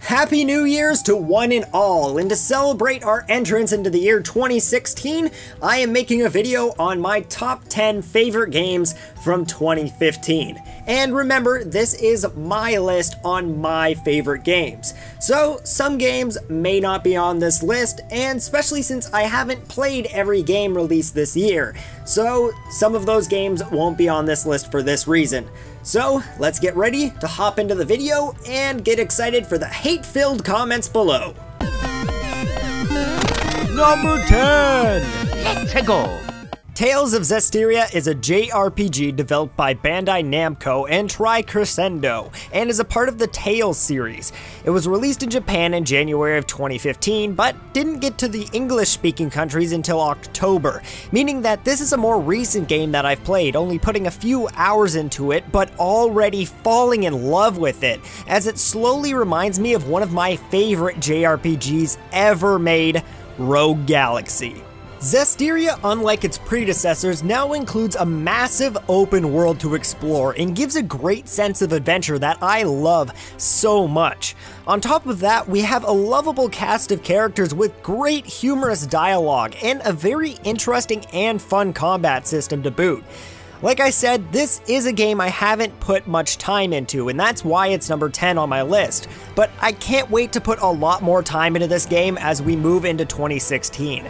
Happy New Year's to one and all, and to celebrate our entrance into the year 2016, I am making a video on my top 10 favorite games from 2015. And remember, this is my list on my favorite games. So some games may not be on this list, and especially since I haven't played every game released this year. So some of those games won't be on this list for this reason. So let's get ready to hop into the video and get excited for the hate-filled comments below. Number 10! Let's go! Tales of Zestiria is a JRPG developed by Bandai Namco and Tricrescendo, and is a part of the Tales series. It was released in Japan in January of 2015, but didn't get to the English-speaking countries until October, meaning that this is a more recent game that I've played, only putting a few hours into it, but already falling in love with it, as it slowly reminds me of one of my favorite JRPGs ever made, Rogue Galaxy. Zestiria, unlike its predecessors, now includes a massive open world to explore and gives a great sense of adventure that I love so much. On top of that, we have a lovable cast of characters with great humorous dialogue and a very interesting and fun combat system to boot. Like I said, this is a game I haven't put much time into, and that's why it's number 10 on my list. But I can't wait to put a lot more time into this game as we move into 2016.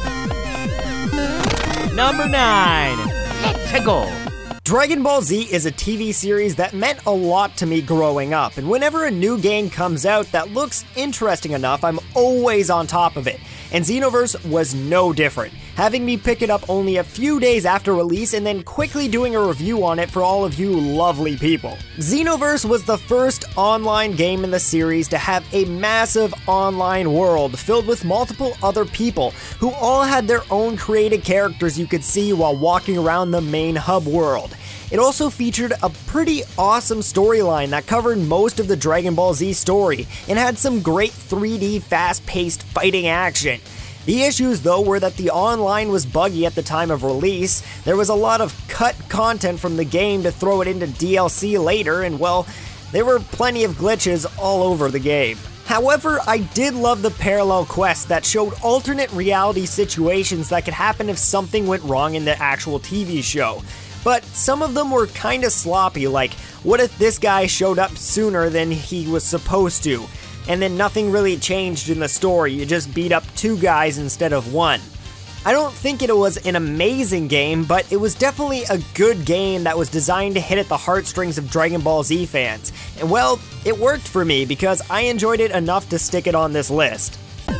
Number 9! Let's go! Dragon Ball Z is a TV series that meant a lot to me growing up, and whenever a new game comes out that looks interesting enough, I'm always on top of it. And Xenoverse was no different, having me pick it up only a few days after release and then quickly doing a review on it for all of you lovely people. Xenoverse was the first online game in the series to have a massive online world filled with multiple other people who all had their own created characters you could see while walking around the main hub world. It also featured a pretty awesome storyline that covered most of the Dragon Ball Z story and had some great 3D fast-paced fighting action. The issues though were that the online was buggy at the time of release, there was a lot of cut content from the game to throw it into DLC later, and well, there were plenty of glitches all over the game. However, I did love the parallel quests that showed alternate reality situations that could happen if something went wrong in the actual TV show. But some of them were kinda sloppy, like, what if this guy showed up sooner than he was supposed to? And then nothing really changed in the story, you just beat up two guys instead of one. I don't think it was an amazing game, but it was definitely a good game that was designed to hit at the heartstrings of Dragon Ball Z fans. And well, it worked for me because I enjoyed it enough to stick it on this list.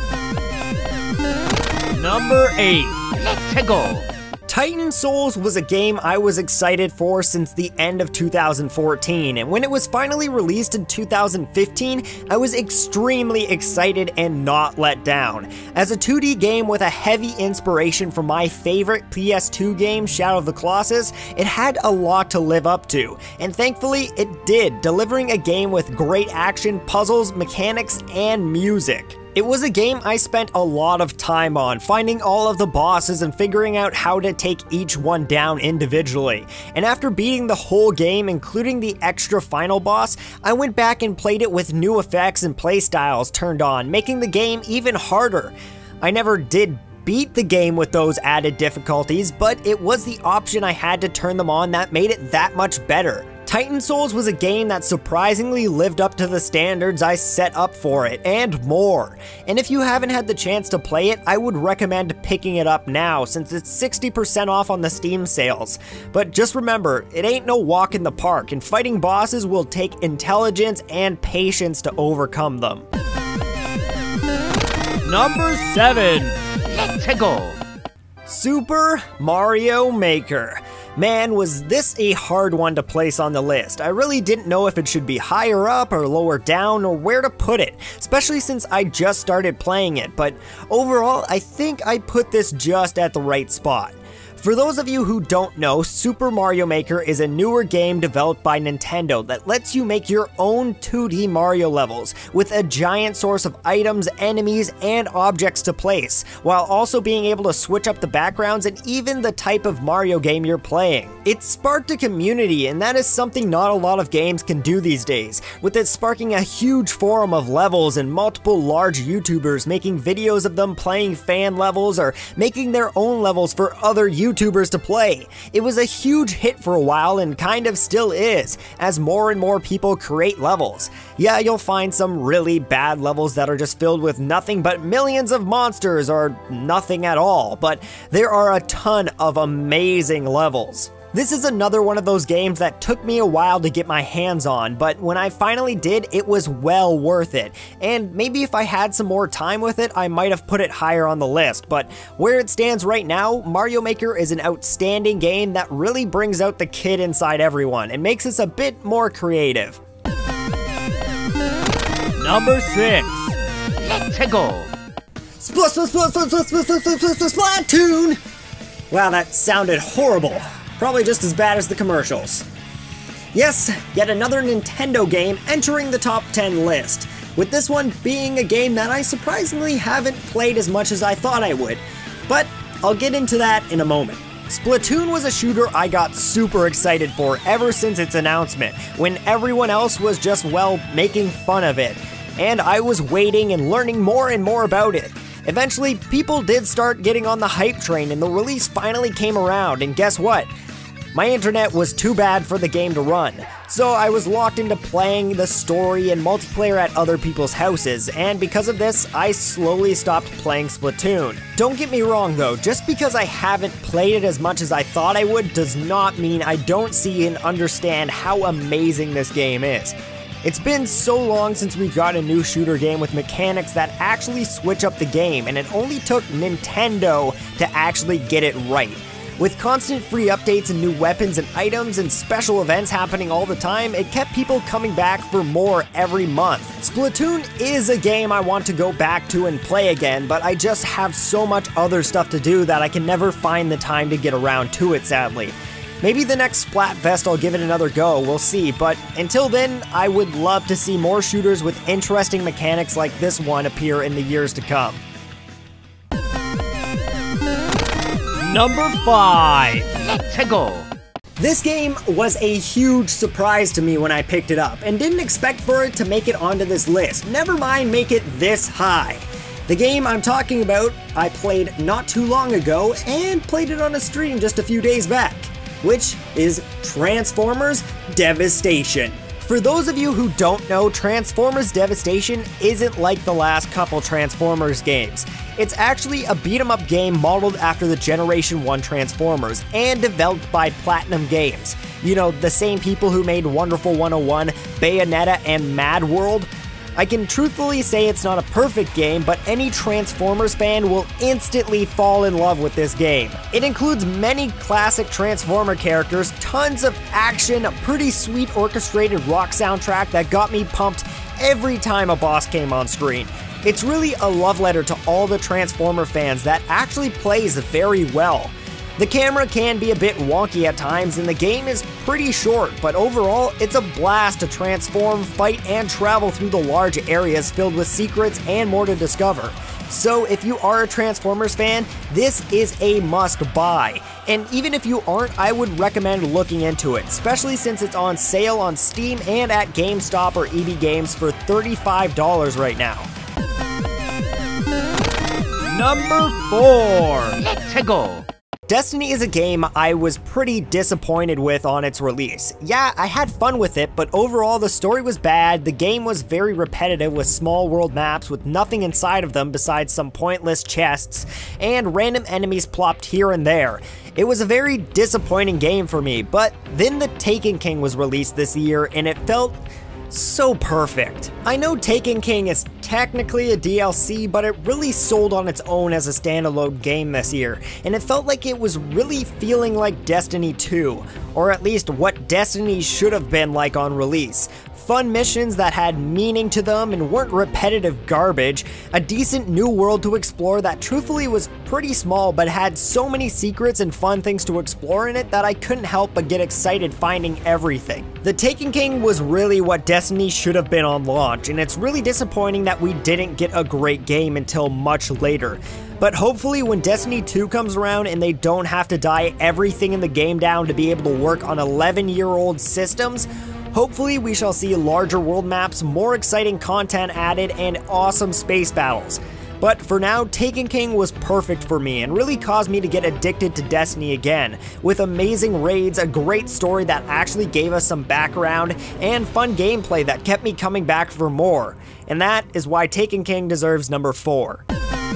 Number 8! Let's go! Titan Souls was a game I was excited for since the end of 2014, and when it was finally released in 2015, I was extremely excited and not let down. As a 2D game with a heavy inspiration from my favorite PS2 game, Shadow of the Colossus, it had a lot to live up to, and thankfully it did, delivering a game with great action, puzzles, mechanics, and music. It was a game I spent a lot of time on, finding all of the bosses and figuring out how to take each one down individually. And after beating the whole game, including the extra final boss, I went back and played it with new effects and playstyles turned on, making the game even harder. I never did beat the game with those added difficulties, but it was the option I had to turn them on that made it that much better. Titan Souls was a game that surprisingly lived up to the standards I set up for it, and more. And if you haven't had the chance to play it, I would recommend picking it up now, since it's 60% off on the Steam sales. But just remember, it ain't no walk in the park, and fighting bosses will take intelligence and patience to overcome them. Number 7! Let's go! Super Mario Maker. Man, was this a hard one to place on the list. I really didn't know if it should be higher up or lower down or where to put it, especially since I just started playing it, but overall I think I put this just at the right spot. For those of you who don't know, Super Mario Maker is a newer game developed by Nintendo that lets you make your own 2D Mario levels with a giant source of items, enemies, and objects to place, while also being able to switch up the backgrounds and even the type of Mario game you're playing. It sparked a community, and that is something not a lot of games can do these days, with it sparking a huge forum of levels and multiple large YouTubers making videos of them playing fan levels or making their own levels for other YouTubers to play. It was a huge hit for a while and kind of still is, as more and more people create levels. Yeah, you'll find some really bad levels that are just filled with nothing but millions of monsters or nothing at all, but there are a ton of amazing levels. This is another one of those games that took me a while to get my hands on, but when I finally did, it was well worth it. And maybe if I had some more time with it, I might have put it higher on the list, but where it stands right now, Mario Maker is an outstanding game that really brings out the kid inside everyone and makes us a bit more creative. Number 6. Let's go. Splatoon! Wow, that sounded horrible. Probably just as bad as the commercials. Yes, yet another Nintendo game entering the top 10 list, with this one being a game that I surprisingly haven't played as much as I thought I would, but I'll get into that in a moment. Splatoon was a shooter I got super excited for ever since its announcement, when everyone else was just, well, making fun of it, and I was waiting and learning more and more about it. Eventually, people did start getting on the hype train and the release finally came around, and guess what? My internet was too bad for the game to run, so I was locked into playing the story and multiplayer at other people's houses, and because of this, I slowly stopped playing Splatoon. Don't get me wrong though, just because I haven't played it as much as I thought I would does not mean I don't see and understand how amazing this game is. It's been so long since we got a new shooter game with mechanics that actually switch up the game, and it only took Nintendo to actually get it right. With constant free updates and new weapons and items and special events happening all the time, it kept people coming back for more every month. Splatoon is a game I want to go back to and play again, but I just have so much other stuff to do that I can never find the time to get around to it, sadly. Maybe the next Splatfest I'll give it another go, we'll see, but until then, I would love to see more shooters with interesting mechanics like this one appear in the years to come. Number 5. Let's go. This game was a huge surprise to me when I picked it up, and didn't expect for it to make it onto this list, never mind make it this high. The game I'm talking about, I played not too long ago, and played it on a stream just a few days back, which is Transformers Devastation. For those of you who don't know, Transformers Devastation isn't like the last couple Transformers games. It's actually a beat-em-up game modeled after the Generation 1 Transformers, and developed by Platinum Games. You know, the same people who made Wonderful 101, Bayonetta, and Mad World. I can truthfully say it's not a perfect game, but any Transformers fan will instantly fall in love with this game. It includes many classic Transformer characters, tons of action, a pretty sweet orchestrated rock soundtrack that got me pumped every time a boss came on screen. It's really a love letter to all the Transformer fans that actually plays very well. The camera can be a bit wonky at times, and the game is pretty short, but overall, it's a blast to transform, fight, and travel through the large areas filled with secrets and more to discover. So if you are a Transformers fan, this is a must-buy. And even if you aren't, I would recommend looking into it, especially since it's on sale on Steam and at GameStop or EB Games for $35 right now. Number 4. Let's go. Destiny is a game I was pretty disappointed with on its release. Yeah, I had fun with it, but overall the story was bad, the game was very repetitive with small world maps with nothing inside of them besides some pointless chests, and random enemies plopped here and there. It was a very disappointing game for me, but then the Taken King was released this year and it felt so perfect. I know Taken King is technically a DLC, but it really sold on its own as a standalone game this year, and it felt like it was really feeling like Destiny 2, or at least what Destiny should have been like on release. Fun missions that had meaning to them and weren't repetitive garbage, a decent new world to explore that truthfully was pretty small but had so many secrets and fun things to explore in it that I couldn't help but get excited finding everything. The Taken King was really what Destiny should have been on launch, and it's really disappointing that we didn't get a great game until much later. But hopefully when Destiny 2 comes around and they don't have to die everything in the game down to be able to work on 11-year-old systems, hopefully we shall see larger world maps, more exciting content added, and awesome space battles. But for now, Taken King was perfect for me and really caused me to get addicted to Destiny again, with amazing raids, a great story that actually gave us some background, and fun gameplay that kept me coming back for more. And that is why Taken King deserves number 4.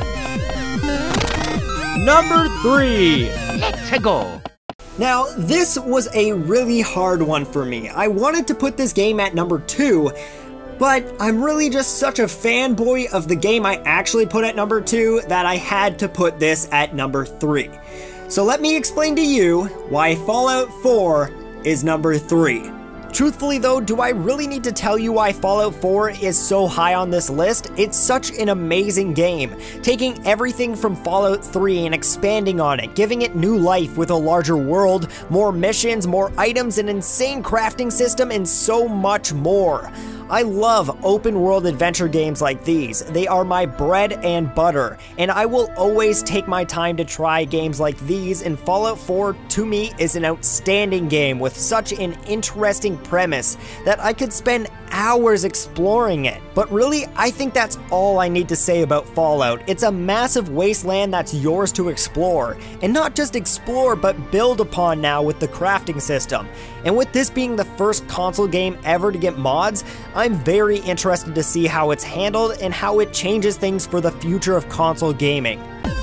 Number 3. Let's go. Now, this was a really hard one for me. I wanted to put this game at number 2, but I'm really just such a fanboy of the game I actually put at number 2 that I had to put this at number 3. So let me explain to you why Fallout 4 is number 3. Truthfully though, do I really need to tell you why Fallout 4 is so high on this list? It's such an amazing game, taking everything from Fallout 3 and expanding on it, giving it new life with a larger world, more missions, more items, an insane crafting system, and so much more. I love open world adventure games like these. They are my bread and butter, and I will always take my time to try games like these, and Fallout 4 to me is an outstanding game with such an interesting premise that I could spend hours exploring it. But really, I think that's all I need to say about Fallout. It's a massive wasteland that's yours to explore, and not just explore but build upon now with the crafting system. And with this being the first console game ever to get mods, I'm very interested to see how it's handled and how it changes things for the future of console gaming.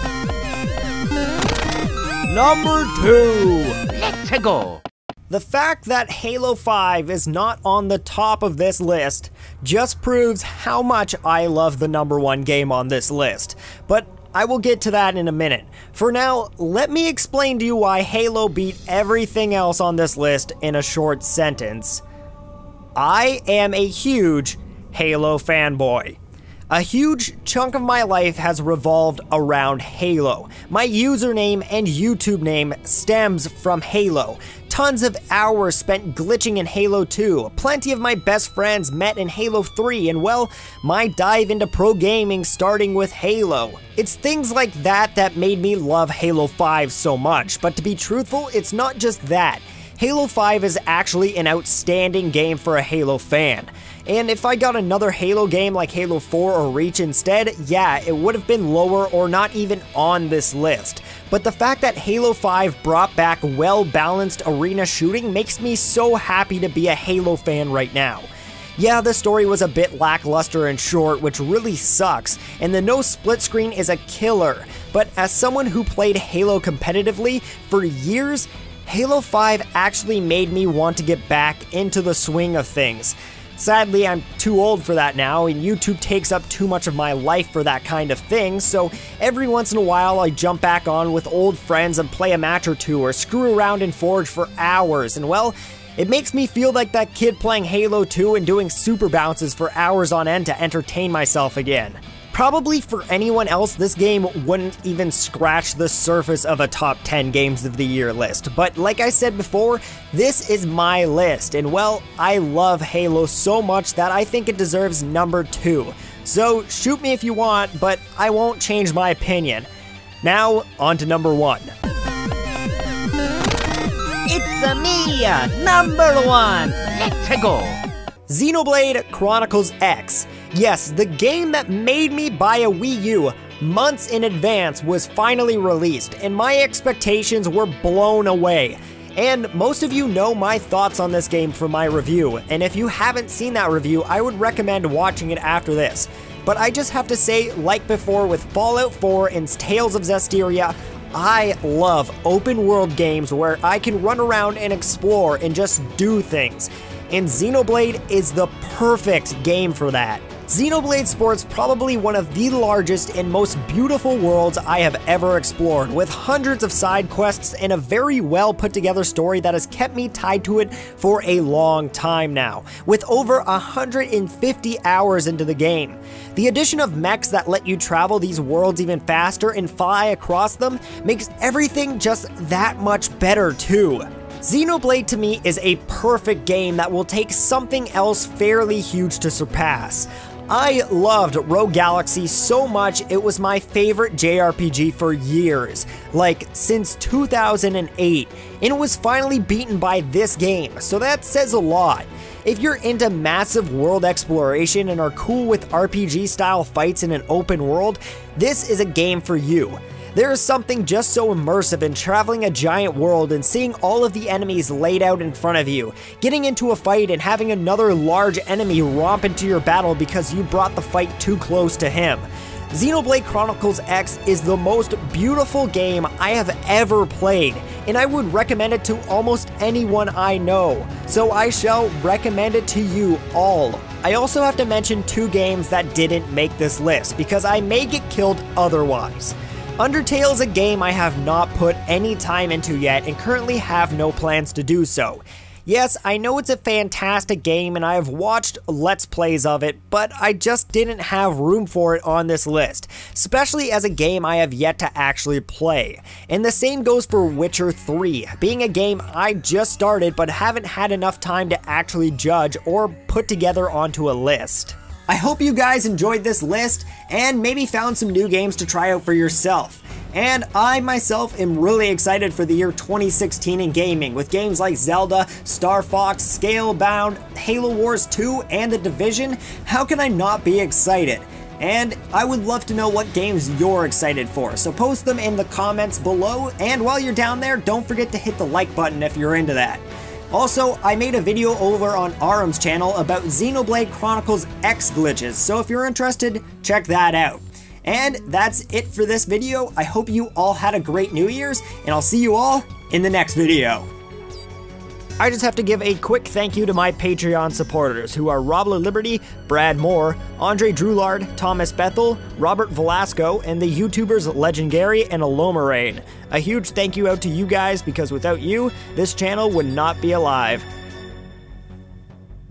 Number 2. Let's go. The fact that Halo 5 is not on the top of this list just proves how much I love the number 1 game on this list, but I will get to that in a minute. For now, let me explain to you why Halo beat everything else on this list in a short sentence. I am a huge Halo fanboy. A huge chunk of my life has revolved around Halo. My username and YouTube name stems from Halo. Tons of hours spent glitching in Halo 2, plenty of my best friends met in Halo 3, and well, my dive into pro gaming starting with Halo. It's things like that that made me love Halo 5 so much, but to be truthful, it's not just that. Halo 5 is actually an outstanding game for a Halo fan. And if I got another Halo game like Halo 4 or Reach instead, yeah, it would have been lower or not even on this list. But the fact that Halo 5 brought back well-balanced arena shooting makes me so happy to be a Halo fan right now. Yeah, the story was a bit lackluster and short, which really sucks, and the no split screen is a killer, but as someone who played Halo competitively for years, Halo 5 actually made me want to get back into the swing of things. Sadly, I'm too old for that now, and YouTube takes up too much of my life for that kind of thing, so every once in a while I jump back on with old friends and play a match or two, or screw around in Forge for hours, and well, it makes me feel like that kid playing Halo 2 and doing super bounces for hours on end to entertain myself again. Probably for anyone else, this game wouldn't even scratch the surface of a top 10 games of the year list, but like I said before, this is my list, and well, I love Halo so much that I think it deserves number 2. So shoot me if you want, but I won't change my opinion. Now, on to number 1. It's me, number 1. Let's go. Xenoblade Chronicles X. Yes, the game that made me buy a Wii U months in advance was finally released, and my expectations were blown away. And most of you know my thoughts on this game from my review, and if you haven't seen that review, I would recommend watching it after this. But I just have to say, like before with Fallout 4 and Tales of Zestiria, I love open world games where I can run around and explore and just do things. And Xenoblade is the perfect game for that. Xenoblade Sport's probably one of the largest and most beautiful worlds I have ever explored, with hundreds of side quests and a very well put together story that has kept me tied to it for a long time now, with over 150 hours into the game. The addition of mechs that let you travel these worlds even faster and fly across them makes everything just that much better too. Xenoblade to me is a perfect game that will take something else fairly huge to surpass. I loved Rogue Galaxy so much it was my favorite JRPG for years, like since 2008, and it was finally beaten by this game, so that says a lot. If you're into massive world exploration and are cool with RPG style fights in an open world, this is a game for you. There is something just so immersive in traveling a giant world and seeing all of the enemies laid out in front of you, getting into a fight and having another large enemy romp into your battle because you brought the fight too close to him. Xenoblade Chronicles X is the most beautiful game I have ever played, and I would recommend it to almost anyone I know, so I shall recommend it to you all. I also have to mention two games that didn't make this list, because I may get killed otherwise. Undertale is a game I have not put any time into yet and currently have no plans to do so. Yes, I know it's a fantastic game and I have watched Let's Plays of it, but I just didn't have room for it on this list, especially as a game I have yet to actually play. And the same goes for Witcher 3, being a game I just started but haven't had enough time to actually judge or put together onto a list. I hope you guys enjoyed this list and maybe found some new games to try out for yourself. And I myself am really excited for the year 2016 in gaming, with games like Zelda, Star Fox, Scalebound, Halo Wars 2, and The Division. How can I not be excited? And I would love to know what games you're excited for, so post them in the comments below, and while you're down there, don't forget to hit the like button if you're into that. Also, I made a video over on Arum's channel about Xenoblade Chronicles X glitches, so if you're interested, check that out. And that's it for this video. I hope you all had a great New Year's, and I'll see you all in the next video. I just have to give a quick thank you to my Patreon supporters, who are Robler Liberty, Brad Moore, Andre Drulard, Thomas Bethel, Robert Velasco, and the YouTubers Legend Gary and Alomarain. A huge thank you out to you guys, because without you, this channel would not be alive.